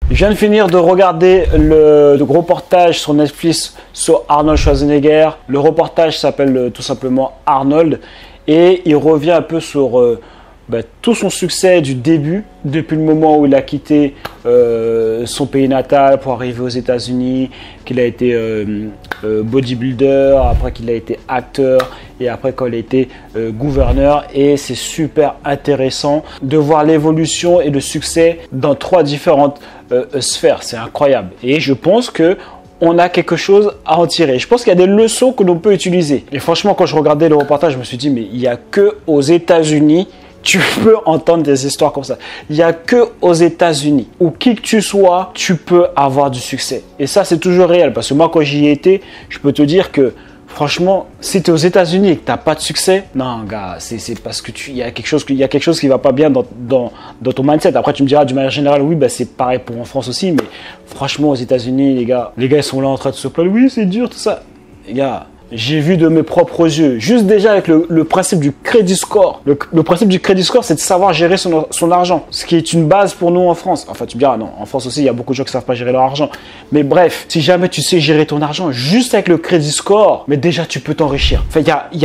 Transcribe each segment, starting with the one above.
Je viens de finir de regarder le reportage sur Netflix sur Arnold Schwarzenegger. Le reportage s'appelle tout simplement Arnold et il revient un peu sur tout son succès du début, depuis le moment où il a quitté son pays natal pour arriver aux États-Unis, qu'il a été bodybuilder, après qu'il a été acteur et après qu'il a été gouverneur. Et c'est super intéressant de voir l'évolution et le succès dans 3 différentes sphères. C'est incroyable. Et je pense que on a quelque chose à en tirer. Je pense qu'il y a des leçons que l'on peut utiliser. Et franchement, quand je regardais le reportage, je me suis dit, mais il n'y a que aux États-Unis tu peux entendre des histoires comme ça. Il n'y a que aux États-Unis où qui que tu sois, tu peux avoir du succès. Et ça, c'est toujours réel. Parce que moi, quand j'y étais, je peux te dire que franchement, si tu es aux États-Unis et que tu n'as pas de succès, non, gars, c'est parce que il y a quelque chose qui ne va pas bien dans ton mindset. Après, tu me diras, d'une manière générale, oui, c'est pareil pour en France aussi. Mais franchement, aux États-Unis, les gars, ils sont là en train de se plaindre. Oui, c'est dur, tout ça. Les gars, j'ai vu de mes propres yeux, juste déjà avec le principe du crédit score. Le principe du crédit score, c'est de savoir gérer son argent, ce qui est une base pour nous en France. Enfin, tu me diras, non, en France aussi, il y a beaucoup de gens qui ne savent pas gérer leur argent. Mais bref, si jamais tu sais gérer ton argent, juste avec le crédit score, mais déjà, tu peux t'enrichir. Enfin,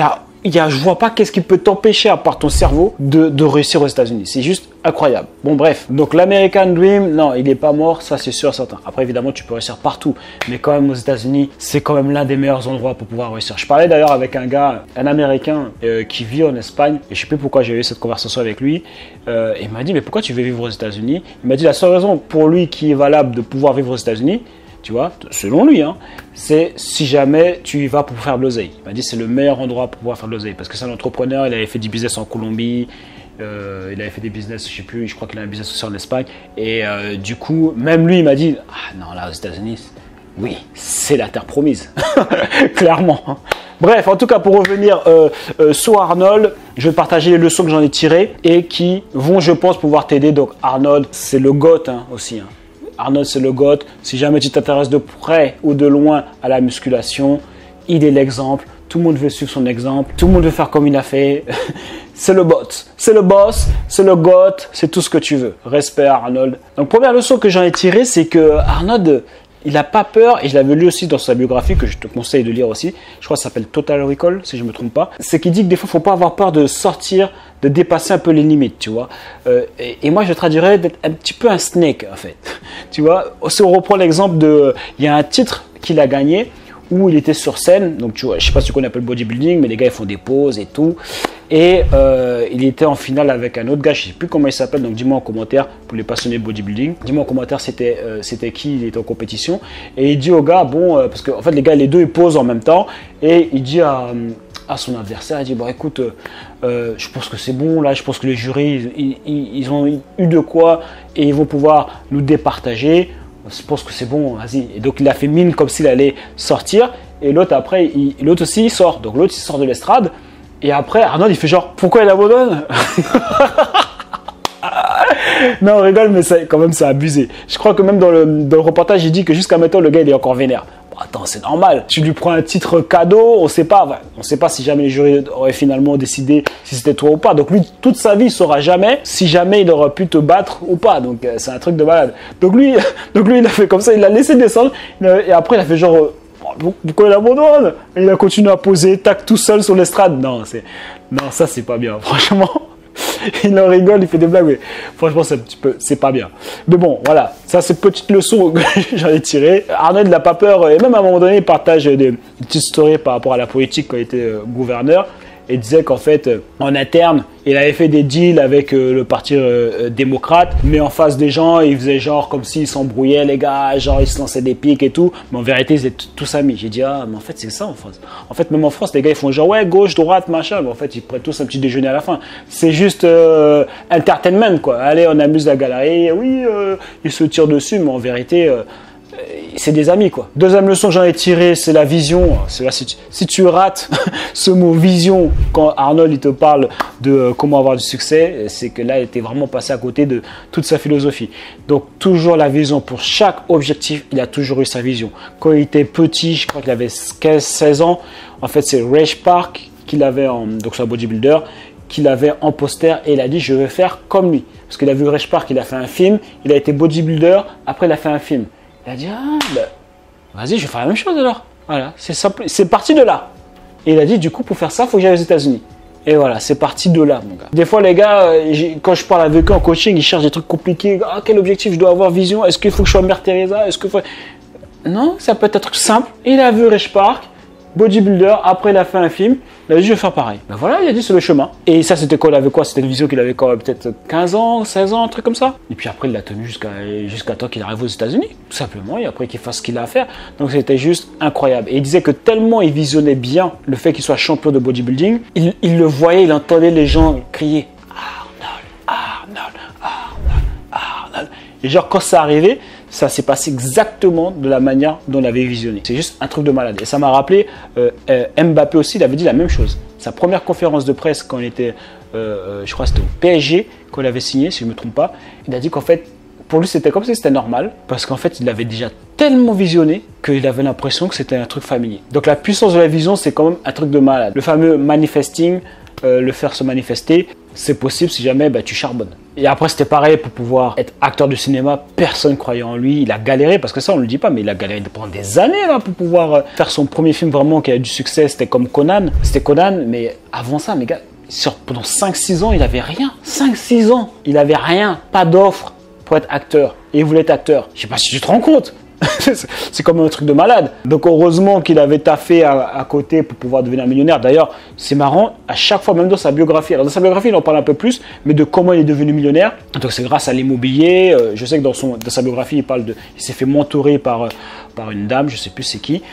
je vois pas qu'est-ce qui peut t'empêcher, à part ton cerveau, de réussir aux États-Unis. C'est juste incroyable. Bon, bref. Donc, l'American Dream, non, il n'est pas mort, ça c'est sûr, certain. Après, évidemment, tu peux réussir partout. Mais quand même, aux États-Unis, c'est quand même l'un des meilleurs endroits pour pouvoir réussir. Je parlais d'ailleurs avec un gars, un Américain qui vit en Espagne. Et je sais plus pourquoi j'ai eu cette conversation avec lui. Il m'a dit, mais pourquoi tu veux vivre aux États-Unis? Il m'a dit, la seule raison pour lui qui est valable de pouvoir vivre aux États-Unis, tu vois, selon lui, hein, c'est si jamais tu y vas pour faire de l'oseille. Il m'a dit c'est le meilleur endroit pour pouvoir faire de l'oseille parce que c'est un entrepreneur, il avait fait du business en Colombie, il avait fait des business, je sais plus, je crois qu'il a un business aussi en Espagne. Et du coup, même lui, il m'a dit, ah non, là aux États-Unis, oui, c'est la terre promise, clairement. Bref, en tout cas, pour revenir sur Arnold, je vais partager les leçons que j'en ai tirées et qui vont, je pense, pouvoir t'aider. Donc Arnold, c'est le GOAT aussi, hein. Arnold, c'est le GOAT. Si jamais tu t'intéresses de près ou de loin à la musculation, il est l'exemple. Tout le monde veut suivre son exemple. Tout le monde veut faire comme il a fait. C'est le boss. C'est le boss. C'est le GOAT. C'est tout ce que tu veux. Respect à Arnold. Donc, première leçon que j'en ai tirée, c'est que Arnold, il n'a pas peur. Et je l'avais lu aussi dans sa biographie, que je te conseille de lire aussi. Je crois que ça s'appelle Total Recall, si je ne me trompe pas. C'est qu'il dit que des fois, il ne faut pas avoir peur de sortir, de dépasser un peu les limites, tu vois. Et moi, je traduirais d'être un petit peu un snake, en fait. Tu vois, si on reprend l'exemple de... Il y a un titre qu'il a gagné où il était sur scène. Donc, tu vois, je ne sais pas ce qu'on appelle bodybuilding, mais les gars, ils font des poses et tout. Et il était en finale avec un autre gars, je ne sais plus comment il s'appelle, donc dis-moi en commentaire pour les passionnés de bodybuilding. Dis-moi en commentaire c'était qui, il était en compétition. Et il dit au gars, bon, parce qu'en fait les gars, les deux, ils posent en même temps. Et il dit à son adversaire, il dit, bon écoute, je pense que c'est bon, là, je pense que les jurys, ils ont eu de quoi et ils vont pouvoir nous départager. Je pense que c'est bon, vas-y. Et donc il a fait mine comme s'il allait sortir. Et l'autre après, l'autre aussi, il sort. Donc l'autre, il sort de l'estrade. Et après, Arnold, il fait genre, pourquoi il abandonne? Non, on rigole, mais quand même, c'est abusé. Je crois que même dans le reportage, il dit que jusqu'à maintenant, le gars, il est encore vénère. Bon, attends, c'est normal. Tu lui prends un titre cadeau, on ne sait pas. On ne sait pas si jamais les jurys auraient finalement décidé si c'était toi ou pas. Donc lui, toute sa vie, il ne saura jamais si jamais il aurait pu te battre ou pas. Donc c'est un truc de malade. Donc lui, il a fait comme ça, il l'a laissé descendre. Et après, il a fait genre... Pourquoi il abandonne? Il a continué à poser, tac, tout seul sur l'estrade. Non, ça c'est pas bien, franchement. Il en rigole, il fait des blagues, mais franchement c'est pas bien. Mais bon, voilà, ça c'est petite leçon que j'en ai tirée. Arnold n'a pas peur, et même à un moment donné, il partage des petites stories par rapport à la politique quand il était gouverneur. Et disait qu'en fait, en interne, il avait fait des deals avec le parti démocrate, mais en face des gens, il faisait genre comme s'ils s'embrouillaient, les gars, genre ils se lançaient des piques et tout. Mais en vérité, ils étaient tous amis. J'ai dit, ah, mais en fait, c'est ça en France. En fait, même en France, les gars, ils font genre, ouais, gauche, droite, machin. Mais en fait, ils prennent tous un petit déjeuner à la fin. C'est juste entertainment, quoi. Allez, on amuse la galerie. Oui, ils se tirent dessus, mais en vérité... c'est des amis, quoi. Deuxième leçon que j'en ai tirée, c'est la vision. C'est là, si tu rates ce mot vision quand Arnold il te parle de comment avoir du succès, c'est que là il était vraiment passé à côté de toute sa philosophie. Donc toujours la vision pour chaque objectif, il a toujours eu sa vision. Quand il était petit, je crois qu'il avait 15-16 ans, en fait c'est Ray Park qu'il avait, donc c'est un bodybuilder, qu'il avait en poster et il a dit je vais faire comme lui. Parce qu'il a vu Reg Park, il a fait un film, il a été bodybuilder, après il a fait un film. Il a dit ah ben, vas-y, je vais faire la même chose alors. Voilà, c'est simple, c'est parti de là. Et il a dit du coup pour faire ça, il faut que j'aille aux États-Unis. Et voilà, c'est parti de là, mon gars. Des fois, les gars, quand je parle avec eux en coaching, ils cherchent des trucs compliqués. Ah, quel objectif je dois avoir, vision? Est-ce qu'il faut que je sois Mère Teresa? Est-ce que faut... Non, ça peut être un truc simple. Il a vu Reg Park, bodybuilder, après il a fait un film. Il a dit, je vais faire pareil. Ben voilà, il a dit, c'est le chemin. Et ça, c'était quoi? Il avait quoi? C'était une vision qu'il avait quoi? Peut-être 15 ans, 16 ans, un truc comme ça. Et puis après, il l'a tenu jusqu'à temps qu'il arrive aux États-Unis, tout simplement. Et après, qu'il fasse ce qu'il a à faire. Donc, c'était juste incroyable. Et il disait que tellement il visionnait bien le fait qu'il soit champion de bodybuilding, il le voyait, il entendait les gens crier Arnold, Arnold, Arnold, Arnold. Et genre, quand ça arrivait, ça s'est passé exactement de la manière dont on l'avait visionné. C'est juste un truc de malade. Et ça m'a rappelé, Mbappé aussi, il avait dit la même chose. Sa première conférence de presse, quand il était, je crois que c'était au PSG, qu'on l'avait signé, si je ne me trompe pas, il a dit qu'en fait, pour lui, c'était comme si c'était normal, parce qu'en fait, il avait déjà tellement visionné qu'il avait l'impression que c'était un truc familier. Donc la puissance de la vision, c'est quand même un truc de malade. Le fameux manifesting, le faire se manifester, c'est possible si jamais tu charbonnes. Et après, c'était pareil pour pouvoir être acteur de cinéma. Personne ne croyait en lui. Il a galéré, parce que ça, on ne le dit pas, mais il a galéré pendant des années là, pour pouvoir faire son premier film vraiment qui a eu du succès. C'était comme Conan. C'était Conan, mais avant ça, mes gars, pendant 5-6 ans, il n'avait rien. 5-6 ans, il n'avait rien. Pas d'offre pour être acteur. Et il voulait être acteur. Je ne sais pas si tu te rends compte. C'est comme un truc de malade. Donc heureusement qu'il avait taffé à côté pour pouvoir devenir millionnaire. D'ailleurs, c'est marrant, à chaque fois, même dans sa biographie. Alors dans sa biographie, il en parle un peu plus, mais de comment il est devenu millionnaire. Donc c'est grâce à l'immobilier. Je sais que dans sa biographie, il s'est fait mentorer par une dame, je ne sais plus c'est qui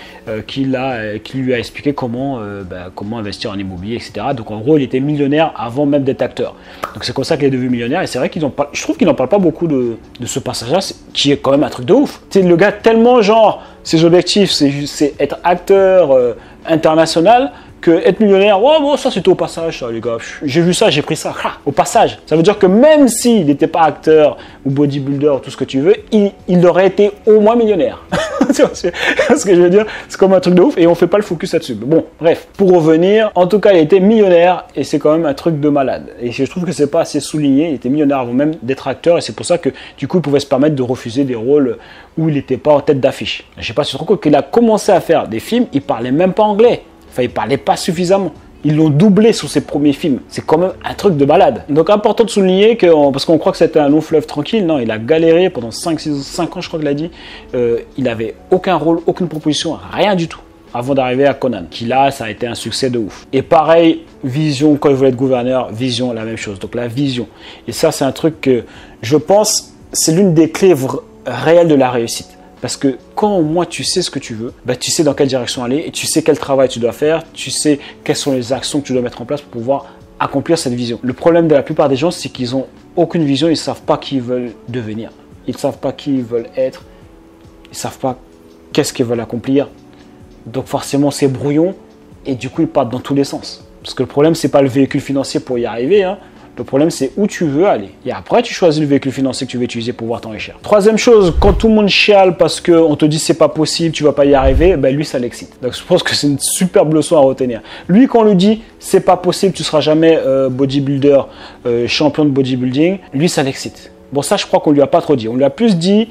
lui a expliqué comment investir en immobilier, etc. Donc en gros, il était millionnaire avant même d'être acteur. Donc c'est comme ça qu'il est devenu millionnaire. Et c'est vrai je trouve qu'il n'en parle pas beaucoup de ce passage-là, qui est quand même un truc de ouf. Tu sais, le gars tellement genre, ses objectifs, c'est être acteur international, que être millionnaire, oh bon, ça c'était au passage, ça les gars. J'ai vu ça, j'ai pris ça, au passage. Ça veut dire que même s'il n'était pas acteur ou bodybuilder ou tout ce que tu veux, il aurait été au moins millionnaire. Tu vois ce que je veux dire? C'est comme un truc de ouf et on fait pas le focus là-dessus. Bon, bref, pour revenir, en tout cas, il était millionnaire et c'est quand même un truc de malade. Et je trouve que c'est pas assez souligné. Il était millionnaire avant même d'être acteur et c'est pour ça que du coup, il pouvait se permettre de refuser des rôles où il n'était pas en tête d'affiche. Je sais pas si tu te rends compte qu'il a commencé à faire des films, il parlait même pas anglais. Enfin, il parlait pas suffisamment. Ils l'ont doublé sur ses premiers films. C'est quand même un truc de malade. Donc, important de souligner parce qu'on croit que c'était un long fleuve tranquille. Non, il a galéré pendant 5 ans, je crois qu'il a dit. Il n'avait aucun rôle, aucune proposition, rien du tout, avant d'arriver à Conan. Qui là, ça a été un succès de ouf. Et pareil, Vision, quand il voulait être gouverneur, Vision, la même chose. Donc, la vision. Et ça, c'est un truc que je pense, c'est l'une des clés réelles de la réussite. Parce que quand au moins tu sais ce que tu veux, tu sais dans quelle direction aller et tu sais quel travail tu dois faire, tu sais quelles sont les actions que tu dois mettre en place pour pouvoir accomplir cette vision. Le problème de la plupart des gens, c'est qu'ils n'ont aucune vision, ils ne savent pas qui ils veulent devenir. Ils ne savent pas qui ils veulent être, ils ne savent pas qu'est-ce qu'ils veulent accomplir. Donc forcément, c'est brouillon et du coup, ils partent dans tous les sens. Parce que le problème, ce n'est pas le véhicule financier pour y arriver, hein. Le problème, c'est où tu veux aller. Et après, tu choisis le véhicule financier que tu veux utiliser pour pouvoir t'enrichir. Troisième chose, quand tout le monde chiale parce qu'on te dit c'est pas possible, tu vas pas y arriver, lui, ça l'excite. Donc, je pense que c'est une superbe leçon à retenir. Lui, quand on lui dit c'est pas possible, tu seras jamais bodybuilder, champion de bodybuilding, lui, ça l'excite. Bon, ça, je crois qu'on lui a pas trop dit. On lui a plus dit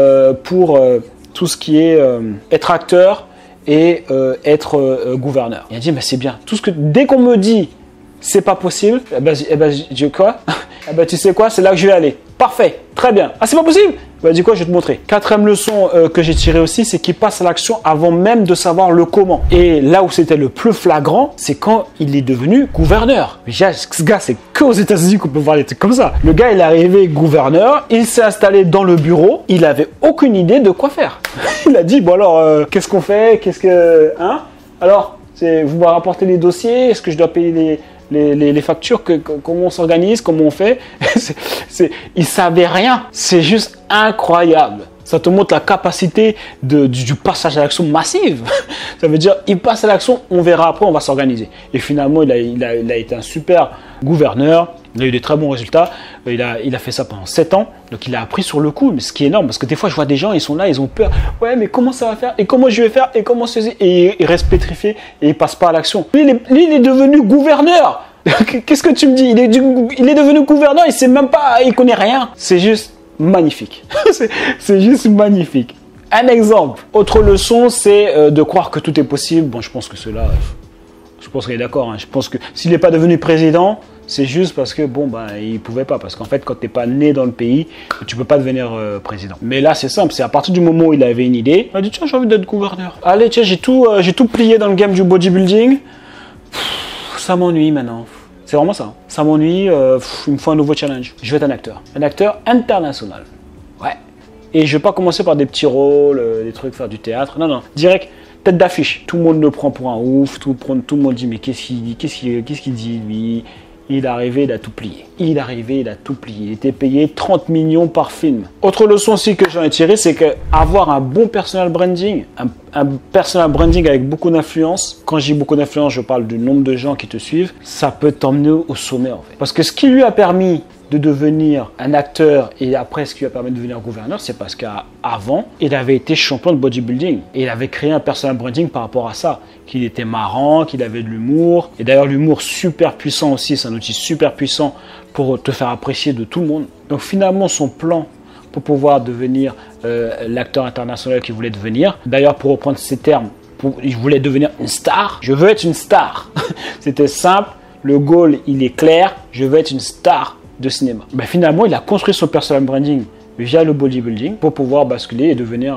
pour tout ce qui est être acteur et être gouverneur. Il a dit, mais c'est bien. Dès qu'on me dit c'est pas possible, tu sais quoi, c'est là que je vais aller. Parfait, très bien. Ah, c'est pas possible? Dis quoi, je vais te montrer. Quatrième leçon que j'ai tirée aussi, c'est qu'il passe à l'action avant même de savoir le comment. Et là où c'était le plus flagrant, c'est quand il est devenu gouverneur. Mais ce gars, c'est qu'aux États-Unis qu'on peut voir des trucs comme ça. Le gars, il est arrivé gouverneur, il s'est installé dans le bureau, il avait aucune idée de quoi faire. Il a dit, bon alors, qu'est-ce qu'on fait? Alors, vous me rapportez les dossiers, est-ce que je dois payer les factures, comment on s'organise, comment on fait. Il savait rien. C'est juste incroyable. Ça te montre la capacité du passage à l'action massive. Ça veut dire, il passe à l'action, on verra après, on va s'organiser. Et finalement, il a été un super gouverneur. Il a eu des très bons résultats. Il a fait ça pendant 7 ans. Donc, il a appris sur le coup. Mais ce qui est énorme, parce que des fois, je vois des gens, ils sont là, ils ont peur. Ouais, mais comment ça va faire? Et comment je vais faire? Et comment ceci? Et ils restent pétrifiés et ils ne passent pas à l'action. Lui, il est devenu gouverneur. Qu'est-ce que tu me dis? Il est devenu gouverneur, il sait même pas, il connaît rien. C'est juste magnifique. C'est juste magnifique. Un exemple. Autre leçon, c'est de croire que tout est possible. Bon, je pense que cela, je pense qu'il est d'accord. Hein. Je pense que s'il n'est pas devenu président, c'est juste parce que, bon, ben, il pouvait pas. Parce qu'en fait, quand tu n'es pas né dans le pays, tu peux pas devenir président. Mais là, c'est simple. C'est à partir du moment où il avait une idée, il a dit, tiens, j'ai envie d'être gouverneur. Allez, tiens, j'ai tout plié dans le game du bodybuilding. Ça m'ennuie maintenant. C'est vraiment ça. Ça m'ennuie. Il me faut un nouveau challenge. Je vais être un acteur. Un acteur international. Ouais. Et je vais pas commencer par des petits rôles, des trucs, faire du théâtre. Non, non. Direct, tête d'affiche. Tout le monde le prend pour un ouf. Tout le monde dit, mais qu'est-ce qu'il dit, lui? Il est arrivé, il a tout plié. Il est arrivé, il a tout plié. Il était payé 30 millions par film. Autre leçon aussi que j'en ai tiré, c'est qu'avoir un bon personal branding, un personal branding avec beaucoup d'influence, quand je dis beaucoup d'influence, je parle du nombre de gens qui te suivent, ça peut t'emmener au sommet en fait. Parce que ce qui lui a permis de devenir un acteur et après ce qui lui a permis de devenir gouverneur, c'est parce qu'avant, il avait été champion de bodybuilding et il avait créé un personal branding par rapport à ça, qu'il était marrant, qu'il avait de l'humour et d'ailleurs l'humour super puissant aussi, c'est un outil super puissant pour te faire apprécier de tout le monde. Donc finalement son plan pour pouvoir devenir l'acteur international qu'il voulait devenir, d'ailleurs pour reprendre ces termes, il voulait devenir une star, je veux être une star. C'était simple, le goal il est clair, je veux être une star de cinéma. Ben finalement, il a construit son personal branding via le bodybuilding pour pouvoir basculer et devenir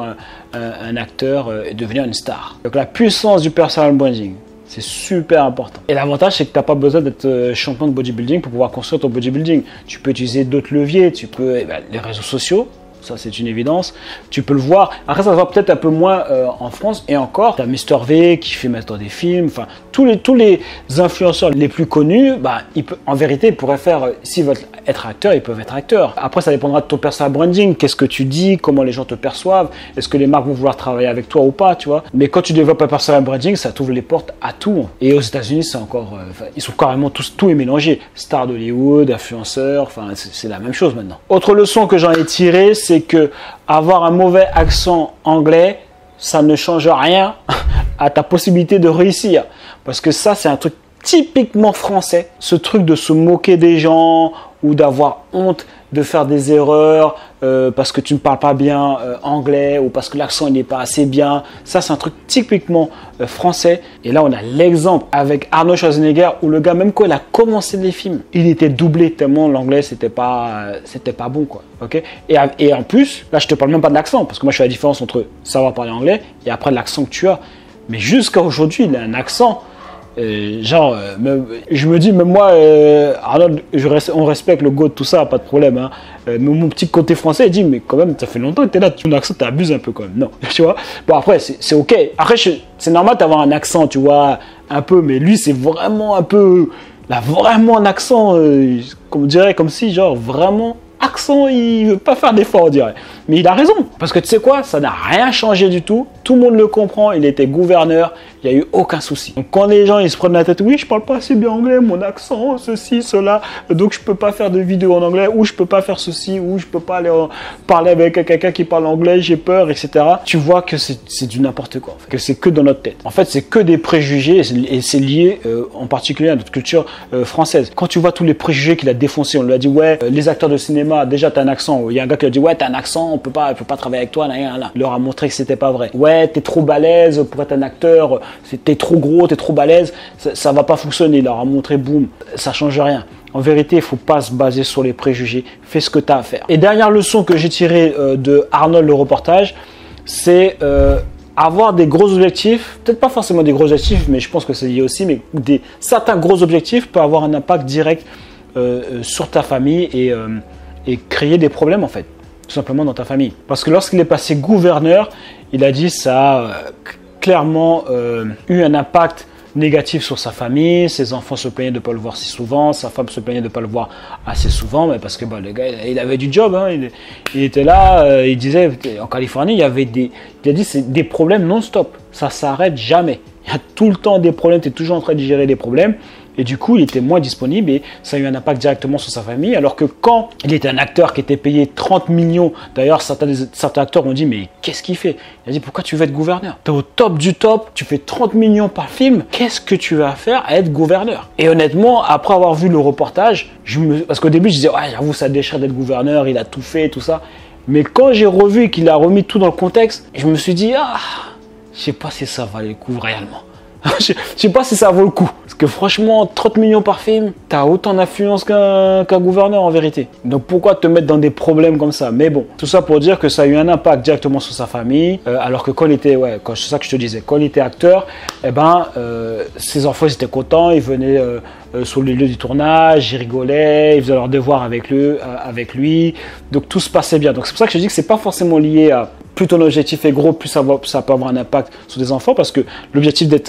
un acteur et devenir une star. Donc la puissance du personal branding, c'est super important. Et l'avantage, c'est que tu n'as pas besoin d'être champion de bodybuilding pour pouvoir construire ton bodybuilding. Tu peux utiliser d'autres leviers, tu peux les réseaux sociaux. Ça, c'est une évidence. Tu peux le voir. Après, ça se voit peut-être un peu moins en France. Et encore, tu as Mister V qui fait maintenant des films. Enfin, tous les influenceurs les plus connus, bah, en vérité, ils pourraient faire, s'ils veulent être acteurs, ils peuvent être acteurs. Après, ça dépendra de ton personal branding. Qu'est-ce que tu dis? Comment les gens te perçoivent? Est-ce que les marques vont vouloir travailler avec toi ou pas, tu vois? Mais quand tu développes un personal branding, ça t'ouvre les portes à tout. Et aux États-Unis, c'est encore... ils sont carrément tout est mélangé. Stars d'Hollywood, influenceurs, enfin, c'est la même chose maintenant. Autre leçon que j'en ai tirée, c'est que avoir un mauvais accent anglais, ça ne change rien à ta possibilité de réussir. Parce que ça, c'est un truc typiquement français. Ce truc de se moquer des gens ou d'avoir honte de faire des erreurs parce que tu ne parles pas bien anglais ou parce que l'accent n'est pas assez bien. Ça, c'est un truc typiquement français. Et là, on a l'exemple avec Arnold Schwarzenegger où le gars, même quand il a commencé les films, il était doublé tellement l'anglais, c'était pas bon, quoi. Okay, et en plus, là, je te parle même pas de l'accent parce que moi, je fais la différence entre savoir parler anglais et après l'accent que tu as. Mais jusqu'à aujourd'hui, il a un accent. Je me dis, même moi, Arnold, on respecte le GOAT, tout ça, pas de problème. Hein. Mais mon petit côté français, il dit, mais quand même, ça fait longtemps que tu es là, ton accent, tu abuses un peu quand même. Non, tu vois. Bon, après, c'est ok. Après, c'est normal d'avoir un accent, tu vois, un peu, mais lui, c'est vraiment un peu. Là, vraiment un accent, comme on dirait, comme si, genre, vraiment. Accent, il veut pas faire d'effort, on dirait. Mais il a raison. Parce que tu sais quoi, ça n'a rien changé du tout. Tout le monde le comprend. Il était gouverneur. Il n'y a eu aucun souci. Donc quand les gens ils se prennent la tête, oui, je parle pas assez bien anglais, mon accent, ceci, cela, donc je peux pas faire de vidéo en anglais, ou je peux pas faire ceci, ou je peux pas aller parler avec quelqu'un qui parle anglais, j'ai peur, etc. Tu vois que c'est du n'importe quoi, en fait. Que c'est que dans notre tête. En fait, c'est que des préjugés et c'est lié en particulier à notre culture française. Quand tu vois tous les préjugés qu'il a défoncés, on lui a dit, ouais, les acteurs de cinéma, déjà t'as un accent. Il y a un gars qui a dit, ouais, t'as un accent, on peut pas travailler avec toi, là. Il leur a montré que c'était pas vrai. Ouais, t'es trop balèze pour être un acteur. T'es trop gros, t'es trop balèze, ça va pas fonctionner. Il leur a montré, boum, ça change rien. En vérité, il faut pas se baser sur les préjugés. Fais ce que tu as à faire. Et dernière leçon que j'ai tirée de Arnold le reportage, c'est avoir des gros objectifs. Peut-être pas forcément des gros objectifs, mais je pense que c'est lié aussi. Mais certains gros objectifs peuvent avoir un impact direct sur ta famille et créer des problèmes en fait, tout simplement dans ta famille. Parce que lorsqu'il est passé gouverneur, il a dit ça a clairement eu un impact négatif sur sa famille. Ses enfants se plaignaient de ne pas le voir si souvent, sa femme se plaignait de ne pas le voir assez souvent, mais parce que le gars il avait du job, hein. Il était là, il disait en Californie il y avait il a dit c'est des problèmes non-stop, ça s'arrête jamais, il y a tout le temps des problèmes, tu es toujours en train de gérer des problèmes. Et du coup, il était moins disponible et ça a eu un impact directement sur sa famille. Alors que quand il était un acteur qui était payé 30 millions, d'ailleurs, certains acteurs ont dit, mais qu'est-ce qu'il fait? Il a dit, pourquoi tu veux être gouverneur? Tu es au top du top, tu fais 30 millions par film, qu'est-ce que tu vas faire à être gouverneur? Et honnêtement, après avoir vu le reportage, parce qu'au début, je disais, ouais, j'avoue, ça déchire d'être gouverneur, il a tout fait, tout ça. Mais quand j'ai revu et qu'il a remis tout dans le contexte, je me suis dit, ah, je sais pas si ça valait le coup réellement. Je sais pas si ça vaut le coup. Parce que franchement, 30 millions par film, t'as autant d'influence qu'un gouverneur en vérité. Donc pourquoi te mettre dans des problèmes comme ça? Mais bon, tout ça pour dire que ça a eu un impact directement sur sa famille. Alors que quand il était, c'est ça que je te disais, quand il était acteur, ses enfants ils étaient contents, ils venaient sur les lieux du tournage, ils rigolaient, ils faisaient leurs devoirs avec lui. Donc tout se passait bien. Donc c'est pour ça que je dis que c'est pas forcément lié à plus ton objectif est gros, plus ça peut avoir un impact sur des enfants, parce que l'objectif d'être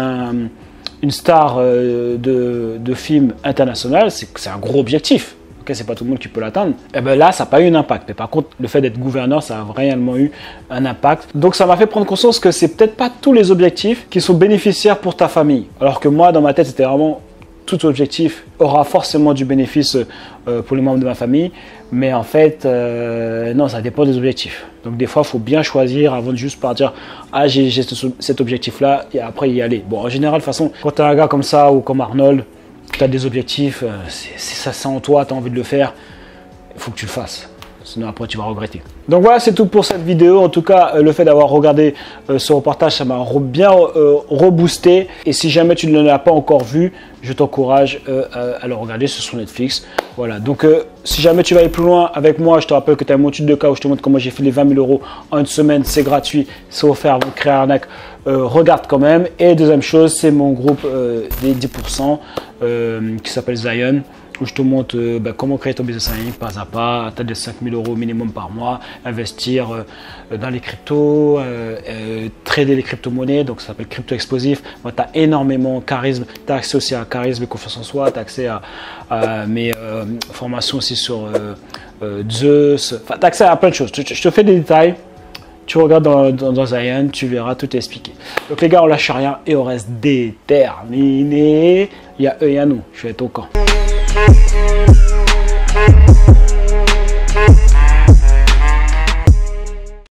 une star de film international, c'est un gros objectif. Okay, c'est pas tout le monde qui peut l'atteindre. Et ben là, ça n'a pas eu un impact. Mais par contre, le fait d'être gouverneur, ça a réellement eu un impact. Donc ça m'a fait prendre conscience que c'est peut-être pas tous les objectifs qui sont bénéficiaires pour ta famille. Alors que moi, dans ma tête, c'était vraiment tout objectif aura forcément du bénéfice pour les membres de ma famille. Mais en fait, non, ça dépend des objectifs. Donc des fois, il faut bien choisir avant de juste partir, ah, j'ai cet objectif-là, et après y aller. Bon, en général, de toute façon, quand tu as un gars comme ça ou comme Arnold, tu as des objectifs, c'est ça, c'est en toi, tu as envie de le faire, il faut que tu le fasses. Sinon après tu vas regretter. Donc voilà, c'est tout pour cette vidéo. En tout cas, le fait d'avoir regardé ce reportage, ça m'a bien reboosté. Et si jamais tu ne l'as pas encore vu, je t'encourage à le regarder sur Netflix. Voilà, donc si jamais tu vas aller plus loin avec moi, je te rappelle que tu as mon étude de cas où je te montre comment j'ai fait les 20 000 € en une semaine. C'est gratuit, c'est offert avant de créer un arnaque. Regarde quand même. Et deuxième chose, c'est mon groupe des 10% qui s'appelle Zion, où je te montre comment créer ton business en ligne pas à pas, à de 5 000 € minimum par mois, investir dans les cryptos, trader les crypto-monnaies, donc ça s'appelle crypto explosif. Tu as énormément de charisme, tu as accès aussi à charisme et confiance en soi, tu as accès à mes formations aussi sur Zeus, tu as accès à plein de choses. Je te fais des détails. Tu regardes dans Zion, tu verras, tout est expliqué. Donc les gars, on lâche rien et on reste déterminé. Il y a eux et il y a nous. Je vais être au camp.